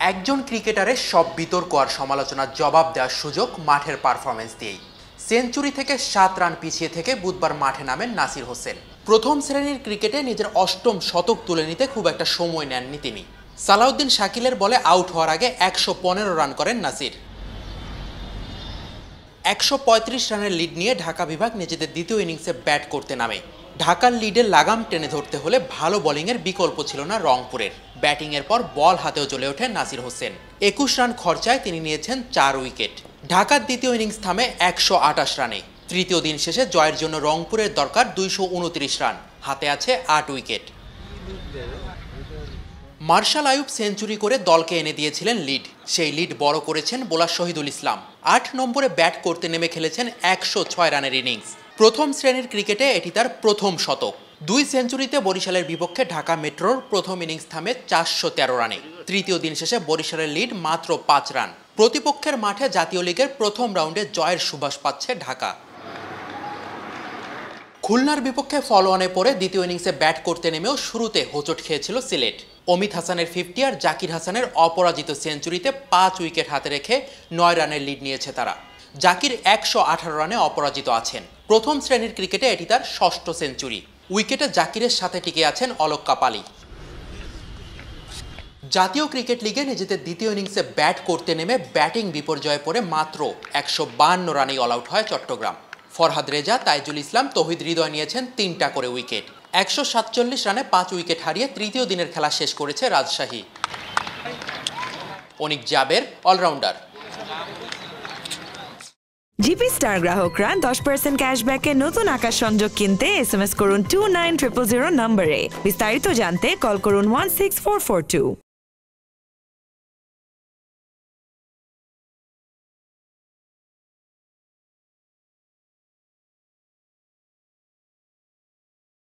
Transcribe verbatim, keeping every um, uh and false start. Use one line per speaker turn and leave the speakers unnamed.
একজন ক্রিকেটারের সব বিতর্ক আর সমালোচনার জবাব দেওয়ার সুযোগ মাঠের পারফরমেন্স দিয়েই। সেঞ্চুরি থেকে সাত রান পিছিয়ে থেকে বুধবার মাঠে নামেন নাসির হোসেন। প্রথম শ্রেণীর ক্রিকেটে নিজের অষ্টম শতক তুলে নিতে খুব একটা সময় নেননি তিনি। সালাউদ্দিন শাকিলের বলে আউট হওয়ার আগে একশো পনেরো রান করেন নাসির। একশো পঁয়ত্রিশ রানের লিড নিয়ে ঢাকা বিভাগ নিজেদের দ্বিতীয় ইনিংসে ব্যাট করতে নামে। ঢাকার লিডের লাগাম টেনে ধরতে হলে ভালো বোলিংয়ের বিকল্প ছিল না রংপুরের। ব্যাটিংয়ের পর বল হাতেও জ্বলে ওঠেন নাসির হোসেন। একুশ রান খরচায় তিনি নিয়েছেন চার উইকেট। ঢাকার দ্বিতীয় ইনিংস থামে একশো আটাশ রানে। তৃতীয় দিন শেষে জয়ের জন্য রংপুরের দরকার দুইশো উনত্রিশ রান, হাতে আছে আট উইকেট। মার্শাল আইয়ুব সেঞ্চুরি করে দলকে এনে দিয়েছিলেন লিড। সেই লিড বড় করেছেন বোলার শহীদুল ইসলাম। আট নম্বরে ব্যাট করতে নেমে খেলেছেন একশো ছয় রানের ইনিংস। প্রথম শ্রেণীর ক্রিকেটে এটি তার প্রথম শতক। দুই সেঞ্চুরিতে বরিশালের বিপক্ষে ঢাকা মেট্রোর প্রথম ইনিংস থামে চারশো তেরো রানে। তৃতীয় দিন শেষে বরিশালের লিড মাত্র পাঁচ রান। প্রতিপক্ষের মাঠে জাতীয় লিগের প্রথম রাউন্ডে জয়ের সুবাস পাচ্ছে ঢাকা। খুলনার বিপক্ষে ফলোঅনে পরে দ্বিতীয় ইনিংসে ব্যাট করতে নেমেও শুরুতে হোঁচট খেয়েছিল সিলেট। অমিত হাসানের ফিফটি আর জাকির হাসানের অপরাজিত সেঞ্চুরিতে পাঁচ উইকেট হাতে রেখে নয় রানের লিড নিয়েছে তারা। জাকির একশো আঠারো রানে অপরাজিত আছেন। প্রথম শ্রেণীর ক্রিকেটে এটি তার ষষ্ঠ সেঞ্চুরি। উইকেটে জাকিরের সাথে টিকে আছেন অলোক কাপালি। জাতীয় ক্রিকেট লিগে নিজেদের দ্বিতীয় ইনিংসে ব্যাট করতে নেমে ব্যাটিং বিপর্যয়ে পড়ে মাত্র একশো বান্ন রানেই অল আউট হয় চট্টগ্রাম। ফরহাদ রেজা, তাইজুল ইসলাম, তৌহিদ হৃদয় নিয়েছেন তিনটা করে উইকেট। একশো সাতচল্লিশ রানে পাঁচ উইকেট হারিয়ে তৃতীয় দিনের খেলা শেষ করেছে Rajshahi. Anik Jaber all rounder.
GP star গ্রাহকরা দশ পার্সেন্ট ক্যাশব্যাকে নতুন আকাশ সংযোগ কিনতে এস এম এস করুন টু নাইন ট্রিপল জিরো নম্বরে। বিস্তারিত জানতে কল করুন one six four four two.